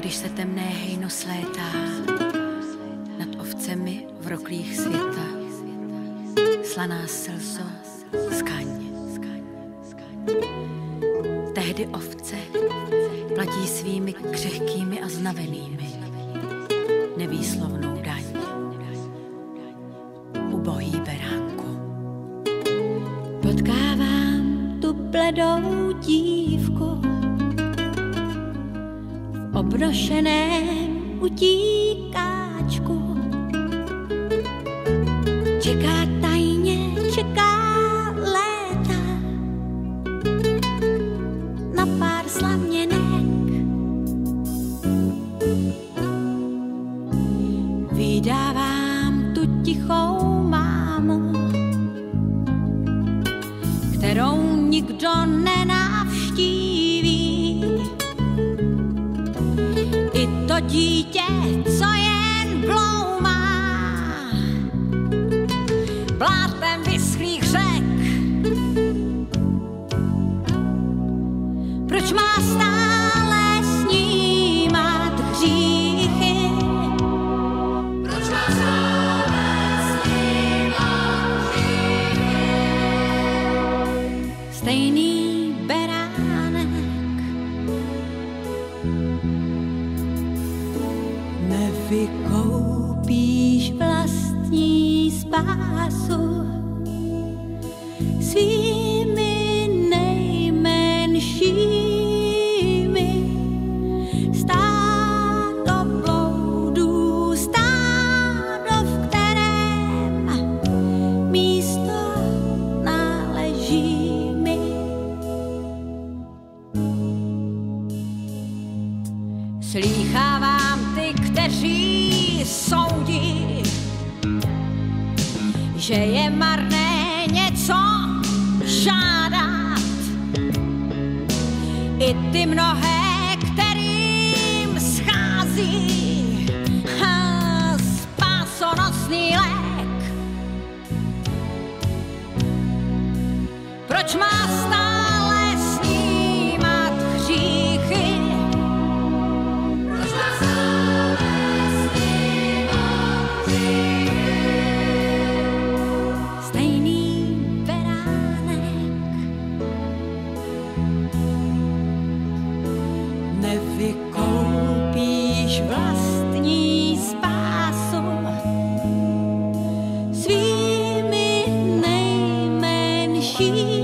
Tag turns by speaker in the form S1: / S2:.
S1: když se temné hejno slétá nad ovcemi v roklích světa. Slaná slzo, skaň. Tehdy ovce platí svými křehkými a znavenými nevýslovnou daň. Ubohý beránku. Potkávám tu bledou dívku v obnošeném utíkáčku. Čeká tajně, čeká léta na pár slaměnek. Vydávám tu tichou mámu, kterou nikdo nenavštíví. I to dítě, co jen bloumá blátem vyschlých řek. Proč má stále snímat hříchy? Proč má stále snímat hříchy? Stejný beránek nevykoupíš vlastní spásu svými nejmenšími. Stádo bloudů, stádo, v kterém místo náleží mi. Slýchávám ty, kteří soudí, že je marné něco žádat. I ty mnohé, kterým schází spásonosný lék. Proč má stále snímat hříchy? Proč má stále snímat hříchy? Stejný beránek nevykoupíš vlastní spásu svými nejmenšími.